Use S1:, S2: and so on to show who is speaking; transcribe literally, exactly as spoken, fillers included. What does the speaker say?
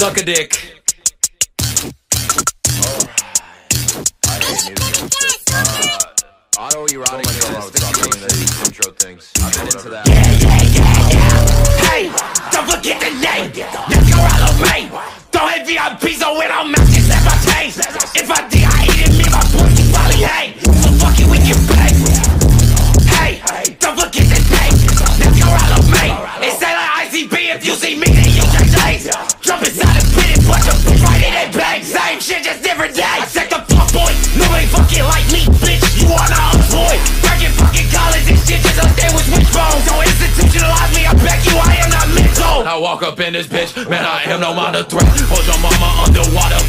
S1: Suck a dick.
S2: Auto-erotic intro things. I've been into that.
S3: Yeah, yeah, yeah, yeah. Hey, don't forget the name. Nascar Aloe. Don't hit V I P, so when I'm out, just let my taste. If I D I eat it, me, my pussy probably hate. So fuck it, we can play. Hey, don't forget the name. Nascar Aloe. It say like I C B, if you see me, then you can taste. Jump inside the pit and punch a bitch right in that bag. Same shit, just different day. I check the fuck boy. Nobody fucking like me, bitch. You wanna avoid breaking fucking collars and shit just like they was wishbones. Don't institutionalize me, I beg you, I am not mental.
S1: I walk up in this bitch, man, I am no minor threat. Hold your mama underwater,